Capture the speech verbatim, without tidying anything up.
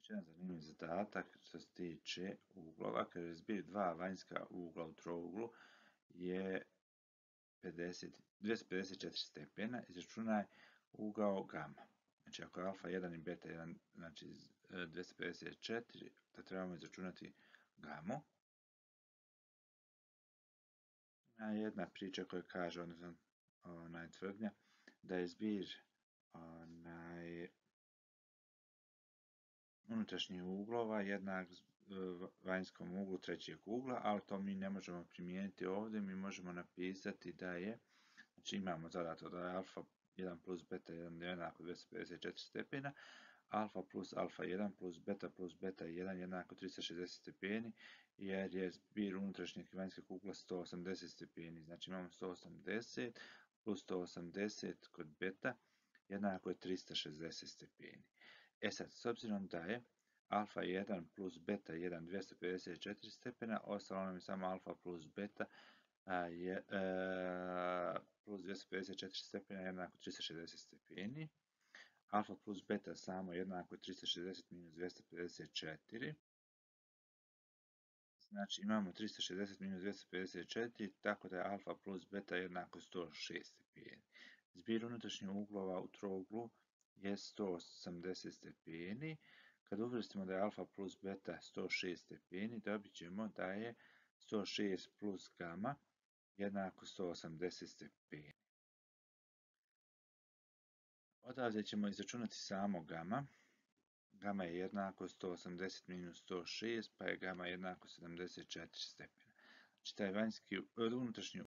Još jedan zanimljiv zadatak što se tiče uglova, kaže zbir dva vanjska ugla u trouglu je pedeset, dvjesto pedeset četiri stepena, izračunaj ugao gama. Znači ako je alfa jedan i beta jedan, znači dvjesto pedeset četiri, da trebamo izračunati gamu. Ima jedna priča koja kaže, odnosno onaj tvrdnja, da je zbir onaj unutrašnjih uglova jednak vanjskom uglu trećeg ugla, ali to mi ne možemo primijeniti ovdje, mi možemo napisati da je, znači imamo zadato da je alfa jedan plus beta jedan jednako dvjesto pedeset četiri stepena, alfa plus alfa jedan plus beta plus beta jedan jednako tristo šezdeset stepeni, jer je zbir unutrašnjeg i vanjskog ugla sto osamdeset stepeni. Znači imamo sto osamdeset plus sto osamdeset kod beta jednako je tristo šezdeset stepeni. E sad, s obzirom da je alfa jedan plus beta jedan dvjesto pedeset četiri stepena, ostalo nam je samo alfa plus beta a, je, a, plus dvjesto pedeset četiri stepena jednako tristo šezdeset stepeni. Alfa plus beta samo jednako tristo šezdeset minus dvjesto pedeset četiri. Znači imamo tristo šezdeset minus dvjesto pedeset četiri, tako da je alfa plus beta jednako sto šest stepeni. Zbir unutrašnjih uglova u trouglu je sto osamdeset stepeni. Kad uvrstimo da je alfa plus beta sto šest stepeni, dobit ćemo da je sto šest plus gama jednako sto osamdeset stepeni. Odavde ćemo izračunati samo gama. Gama je jednako sto osamdeset minus sto šest, pa je gama jednako sedamdeset četiri stepena. Znači taj vanjski, unutrašnji